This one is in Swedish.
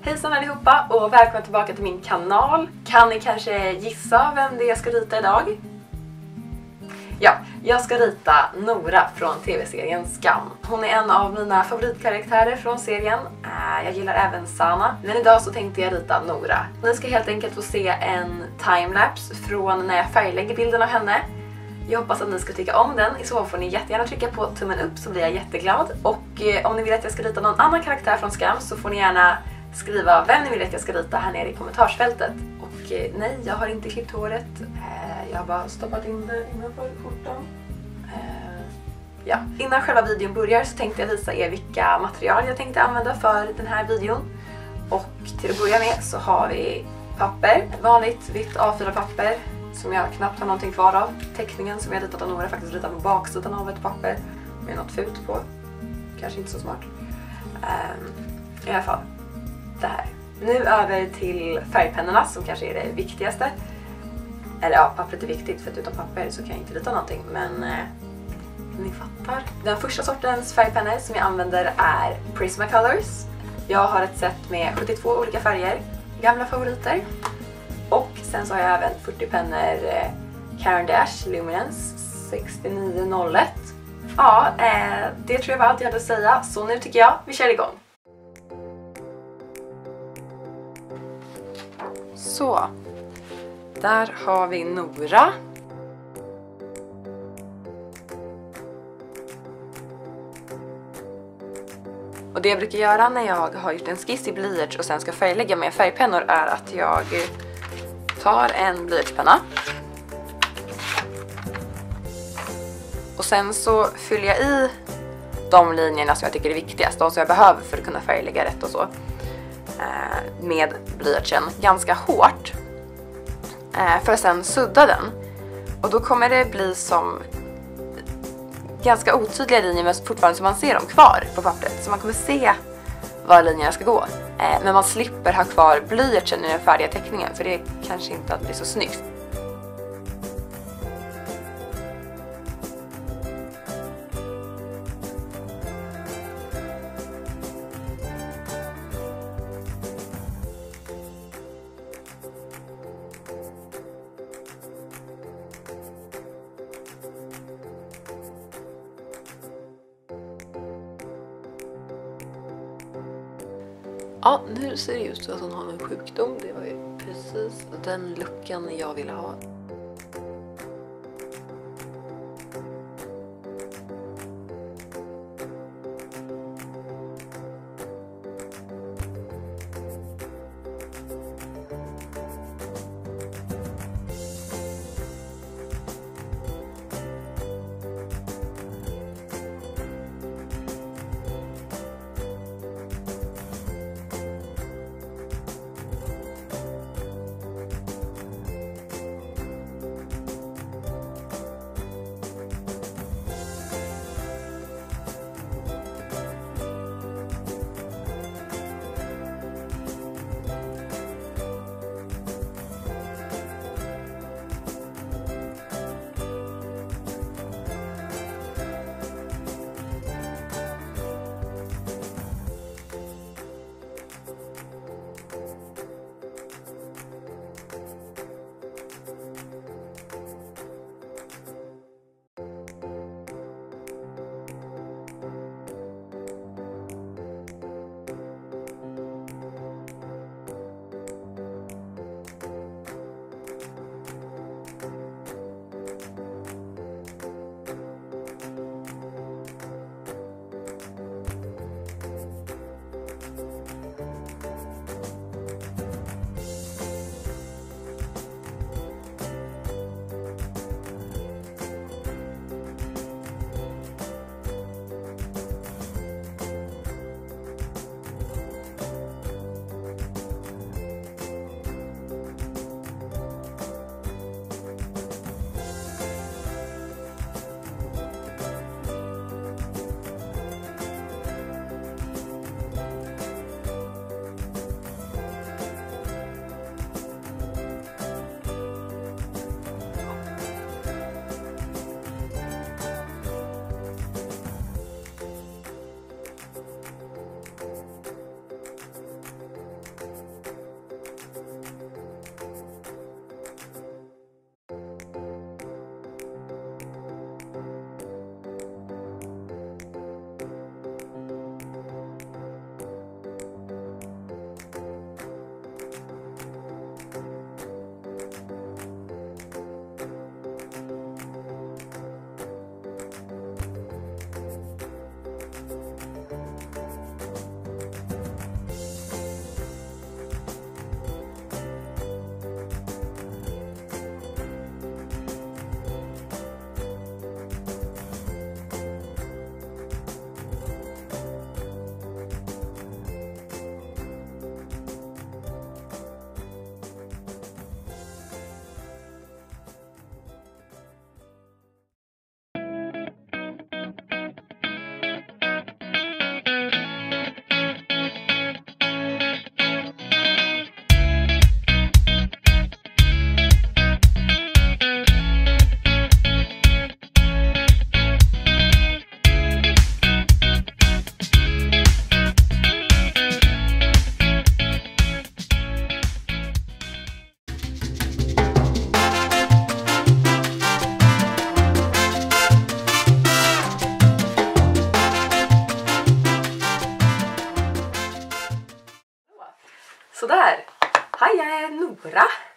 Hejsan allihopa och välkomna tillbaka till min kanal. Kan ni kanske gissa vem det är jag ska rita idag? Ja, jag ska rita Nora från tv-serien Skam. Hon är en av mina favoritkaraktärer från serien. Jag gillar även Sana. Men idag så tänkte jag rita Nora. Ni ska helt enkelt få se en timelapse från när jag färglägger bilden av henne. Jag hoppas att ni ska tycka om den. I så fall får ni jättegärna trycka på tummen upp så blir jag jätteglad. Och om ni vill att jag ska rita någon annan karaktär från Skam så får ni gärna skriva vem ni vill att jag ska rita här nere i kommentarsfältet. Och nej, jag har inte klippt håret. Jag har bara stoppat in det innanför skjortan. Ja. Innan själva videon börjar så tänkte jag visa er vilka material jag tänkte använda för den här videon. Och till att börja med så har vi papper. Ett vanligt vitt A4-papper som jag knappt har någonting kvar av. Teckningen som jag ritat av Nora är faktiskt ritat på baksidan av ett papper med något fult på. Kanske inte så smart. I alla fall. Det här. Nu över till färgpennorna som kanske är det viktigaste. Eller ja, pappret är viktigt för att utan papper så kan jag inte rita någonting. Men ni fattar. Den första sortens färgpennor som jag använder är Prismacolors. Jag har ett set med 72 olika färger. Gamla favoriter. Och sen så har jag även 40 pennor Caran d'Ache Luminance 6901. Ja, det tror jag var allt jag hade att säga. Så nu tycker jag vi kör igång. Så, där har vi Nora. Och det jag brukar göra när jag har gjort en skiss i blyerts och sen ska färglägga med färgpennor är att jag tar en blyertspenna. Och sen så fyller jag i de linjerna som jag tycker är viktigast, de som jag behöver för att kunna färglägga rätt och så. Med blyertsen ganska hårt för att sen sudda den. Och då kommer det bli som ganska otydliga linjer men fortfarande som man ser dem kvar på pappret. Så man kommer se var linjerna ska gå. Men man slipper ha kvar blyertsen i den färdiga teckningen för det kanske inte att bli så snyggt. Ja, nu ser det ut som att hon har en sjukdom. Det var ju precis den luckan jag ville ha. sådär. Hej, jag är Nora.